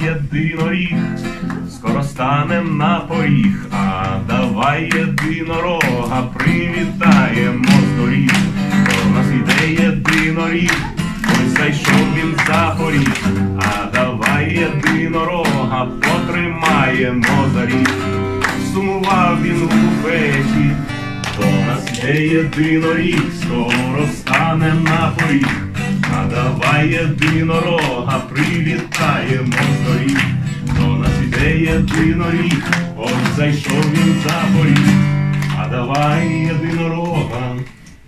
єдиноріг, скоро станем на поріг, а давай єдинорога привітаємо з доріг. До нас іде єдиноріг, ось зайшов він за поріг, а давай єдинорога потримаємо за ріг. Сумував він у буфеті, до нас іде єдиноріг, скоро станем на поріг, а давай єдинорога привітаємо з доріг. До нас іде єдиноріг, ось зайшов він за поріг, а давай єдинорога.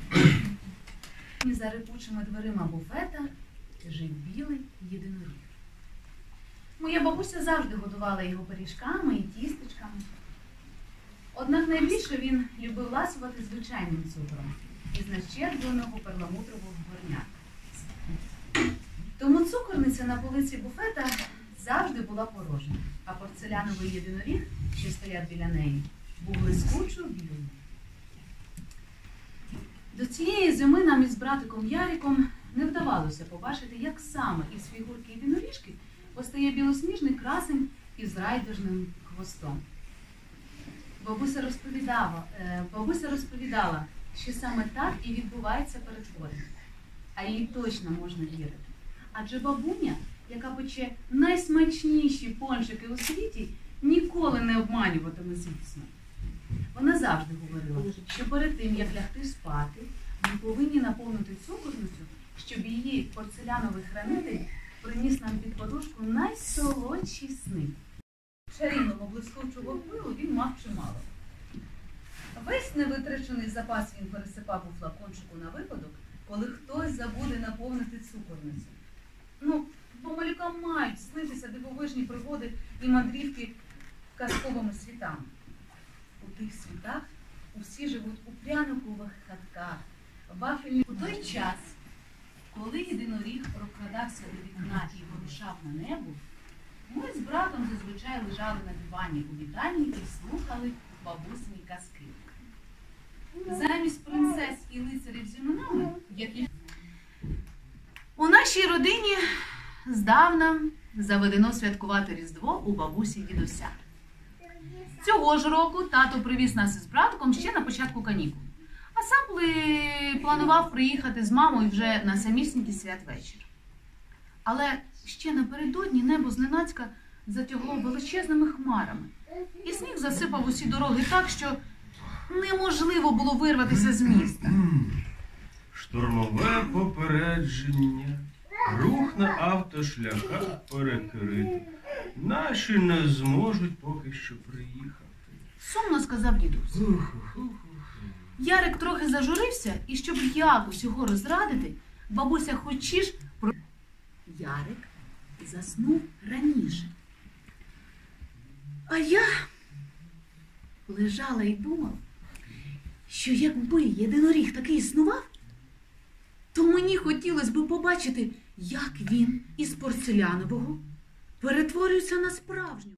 За рипучими дверима буфета жив білий єдиноріг. Моя бабуся завжди годувала його пиріжками і тістечками. Однак найбільше він любив ласувати звичайним цукром із нащербленого перламутрового горнятка. Тому цукорниця на полиці буфета завжди була порожня, а порцеляновий єдиноріг, що стояв біля неї, був блискучо білим. До цієї зими нам із братиком Яриком не вдавалося побачити, як саме із фігурки єдиноріжки постає білосніжний красень із райдужним хвостом. Бабуся розповідала, що саме так і відбувається перетворення. А їй точно можна вірити. Адже бабуня, яка пече найсмачніші пончики у світі, ніколи не обманюватиме звісно. Вона завжди говорила, що перед тим, як лягти спати, ми повинні наповнити цукорницю, щоб її порцеляновий хранитель приніс нам під подушку найсолодші сни. Чарівного блискучого пилу він мав чимало. Весь невитрачений запас він пересипав у флакончику на випадок, коли хтось забуде наповнити цукорницю. Бо малюкам мають снитися дивовижні пригоди і мандрівки казковими світами. У тих світах усі живуть у пряникових хатках, вафельні. У той час, коли єдиноріг прокрадався до вікна і вирушав на небо, ми з братом зазвичай лежали на дивані у вітальні і слухали бабусині казки. Замість принцес і лицарів з іменами, які у нашій родині здавна заведено святкувати Різдво у бабусі й дідуся. Цього ж року тато привіз нас із братком ще на початку канікул, а сам планував приїхати з мамою вже на самісінький святвечір. Але ще напередодні небо зненацька затягло величезними хмарами, і сніг засипав усі дороги так, що неможливо було вирватися з міста. Штормове попередження, рух на автошляхах перекрити. Наші не зможуть поки що приїхати. Сумно сказав дідусь. Ярик трохи зажурився, і щоб якось його розрадити, бабуся хочеш про... Ярик заснув раніше. А я лежала і думала, що якби єдиноріг таки існував, то мені хотілося б побачити, як він із порцелянового перетворюється на справжнього.